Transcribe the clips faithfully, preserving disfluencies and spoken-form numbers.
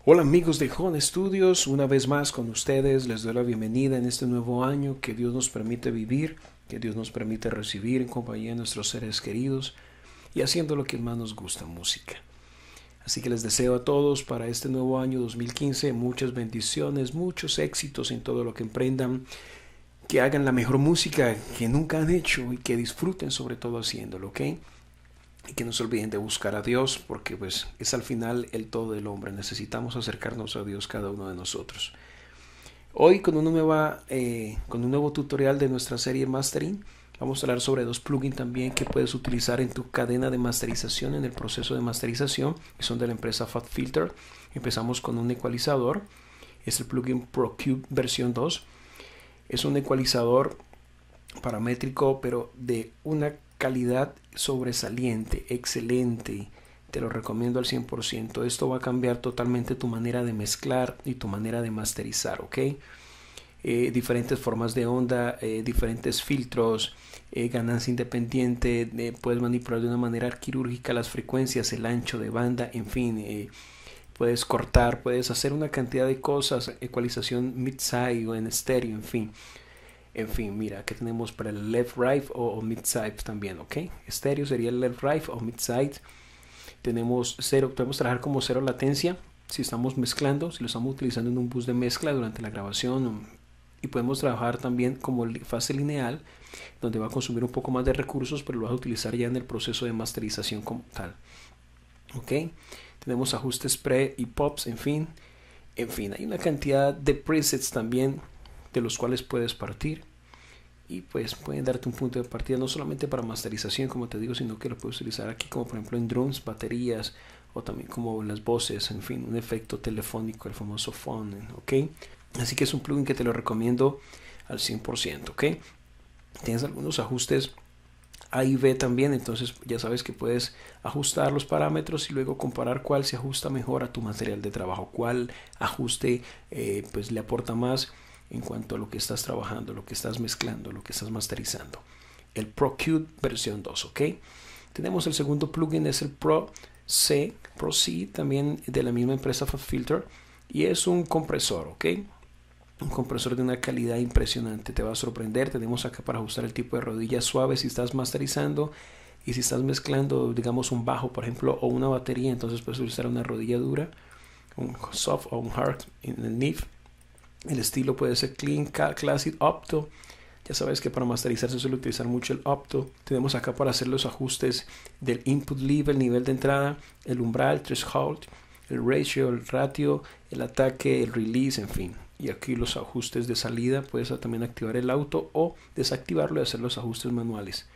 Hola amigos de Home Studios, una vez más con ustedes les doy la bienvenida en este nuevo año que Dios nos permite vivir, que Dios nos permite recibir en compañía de nuestros seres queridos y haciendo lo que más nos gusta, música. Así que les deseo a todos para este nuevo año dos mil quince muchas bendiciones, muchos éxitos en todo lo que emprendan, que hagan la mejor música que nunca han hecho y que disfruten sobre todo haciéndolo, ¿ok? Y que no se olviden de buscar a Dios, porque pues es al final el todo del hombre. Necesitamos acercarnos a Dios cada uno de nosotros. Hoy con, una nueva, eh, con un nuevo tutorial de nuestra serie Mastering, vamos a hablar sobre dos plugins también que puedes utilizar en tu cadena de masterización, en el proceso de masterización, que son de la empresa FabFilter. Empezamos con un ecualizador, es el plugin ProCube versión dos. Es un ecualizador paramétrico, pero de una calidad sobresaliente, excelente. Te lo recomiendo al cien por ciento. Esto va a cambiar totalmente tu manera de mezclar y tu manera de masterizar, ¿ok? Eh, diferentes formas de onda, eh, diferentes filtros, eh, ganancia independiente, eh, puedes manipular de una manera quirúrgica las frecuencias, el ancho de banda, en fin, eh, puedes cortar, puedes hacer una cantidad de cosas, ecualización mid-side o en estéreo, en fin. En fin, mira, que tenemos para el left, right o, o mid-side también, ¿ok? Estéreo sería el left, right o mid-side. Tenemos cero, podemos trabajar como cero latencia si estamos mezclando, si lo estamos utilizando en un bus de mezcla durante la grabación. Y podemos trabajar también como fase lineal, donde va a consumir un poco más de recursos, pero lo vas a utilizar ya en el proceso de masterización como tal. ¿Ok? Tenemos ajustes pre y pops, en fin. En fin, hay una cantidad de presets también de los cuales puedes partir y pues pueden darte un punto de partida no solamente para masterización, como te digo, sino que lo puedes utilizar aquí como por ejemplo en drums, baterías o también como las voces, en fin, un efecto telefónico, el famoso phone, ¿ok? Así que es un plugin que te lo recomiendo al cien por ciento, ¿ok? Tienes algunos ajustes A y B también, entonces ya sabes que puedes ajustar los parámetros y luego comparar cuál se ajusta mejor a tu material de trabajo, cuál ajuste eh, pues le aporta más en cuanto a lo que estás trabajando, lo que estás mezclando, lo que estás masterizando. El ProCube versión dos, ¿ok? Tenemos el segundo plugin, es el Pro C, Pro C, también de la misma empresa FabFilter, y es un compresor, ¿ok? Un compresor de una calidad impresionante, te va a sorprender. Tenemos acá para ajustar el tipo de rodilla suave si estás masterizando, y si estás mezclando, digamos, un bajo, por ejemplo, o una batería, entonces puedes utilizar una rodilla dura, un soft o un hard en el N I F. El estilo puede ser Clean, Classic, Opto. Ya sabes que para masterizar se suele utilizar mucho el Opto. Tenemos acá para hacer los ajustes del Input Level, nivel de entrada, el umbral, threshold, el ratio, el ratio, el ataque, el release, en fin. Y aquí los ajustes de salida, puedes también activar el auto o desactivarlo y hacer los ajustes manuales.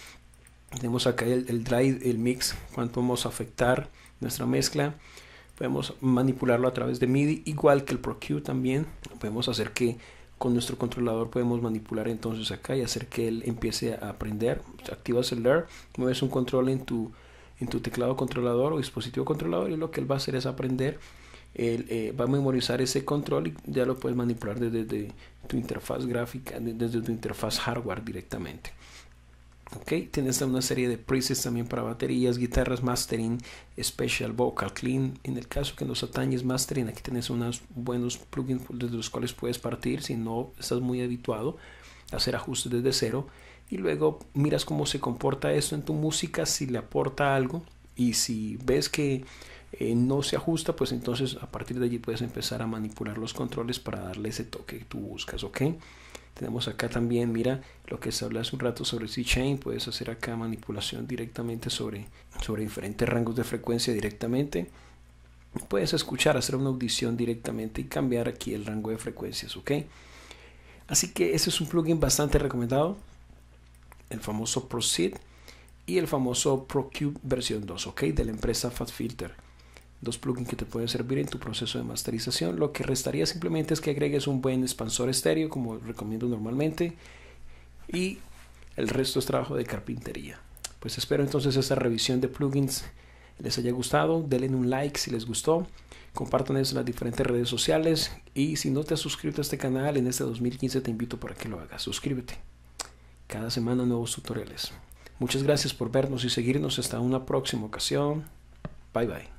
Tenemos acá el, el drive, el mix, cuánto vamos a afectar nuestra mezcla. Podemos manipularlo a través de M I D I, igual que el ProCube también. Podemos hacer que con nuestro controlador podemos manipular entonces acá y hacer que él empiece a aprender. Activas el L E R, mueves un control en tu, en tu teclado controlador o dispositivo controlador y lo que él va a hacer es aprender. Él eh, va a memorizar ese control y ya lo puedes manipular desde, desde tu interfaz gráfica, desde tu interfaz hardware directamente. Ok, tienes una serie de presets también para baterías, guitarras, mastering, special, vocal, clean. En el caso que nos atañes mastering, aquí tienes unos buenos plugins desde los cuales puedes partir si no estás muy habituado a hacer ajustes desde cero. Y luego miras cómo se comporta esto en tu música, si le aporta algo. Y si ves que eh, no se ajusta, pues entonces a partir de allí puedes empezar a manipular los controles para darle ese toque que tú buscas, ¿ok? Tenemos acá también, mira, lo que se habló hace un rato sobre C-Chain. Puedes hacer acá manipulación directamente sobre, sobre diferentes rangos de frecuencia directamente. Puedes escuchar, hacer una audición directamente y cambiar aquí el rango de frecuencias, ¿ok? Así que ese es un plugin bastante recomendado. El famoso Proceed y el famoso ProCube versión dos, ¿ok? De la empresa FabFilter. Dos plugins que te pueden servir en tu proceso de masterización. Lo que restaría simplemente es que agregues un buen expansor estéreo, como recomiendo normalmente, y el resto es trabajo de carpintería. Pues espero entonces esta revisión de plugins les haya gustado. Denle un like si les gustó, compartan eso en las diferentes redes sociales, y si no te has suscrito a este canal en este dos mil quince, te invito para que lo hagas. Suscríbete, cada semana nuevos tutoriales. Muchas gracias por vernos y seguirnos. Hasta una próxima ocasión. Bye bye.